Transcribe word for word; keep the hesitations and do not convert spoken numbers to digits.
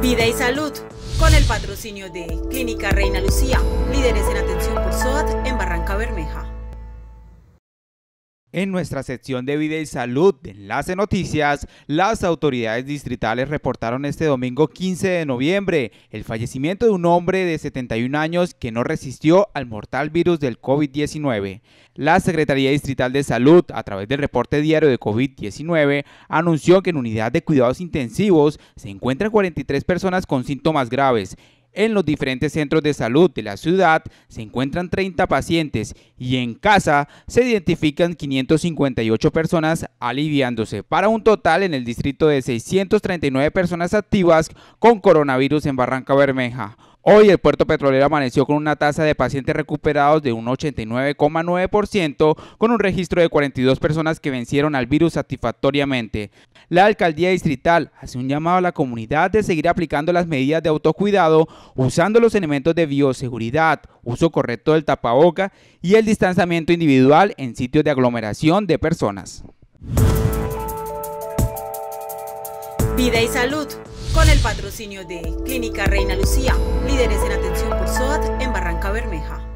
Vida y Salud, con el patrocinio de Clínica Reina Lucía, líderes en atención por S O A T en Barranca Bermeja. En nuestra sección de Vida y Salud de Enlace Noticias, las autoridades distritales reportaron este domingo quince de noviembre el fallecimiento de un hombre de setenta y un años que no resistió al mortal virus del COVID diecinueve. La Secretaría Distrital de Salud, a través del reporte diario de COVID diecinueve, anunció que en unidad de cuidados intensivos se encuentran cuarenta y tres personas con síntomas graves. En los diferentes centros de salud de la ciudad se encuentran treinta pacientes y en casa se identifican quinientas cincuenta y ocho personas aliviándose, para un total en el distrito de seiscientas treinta y nueve personas activas con coronavirus en Barranca Bermeja. Hoy el puerto petrolero amaneció con una tasa de pacientes recuperados de un ochenta y nueve coma nueve por ciento, con un registro de cuarenta y dos personas que vencieron al virus satisfactoriamente. La alcaldía distrital hace un llamado a la comunidad de seguir aplicando las medidas de autocuidado, usando los elementos de bioseguridad, uso correcto del tapaboca y el distanciamiento individual en sitios de aglomeración de personas. Vida y Salud, con el patrocinio de Clínica Reina Lucía, líderes en atención por S O A T en Barranca Bermeja.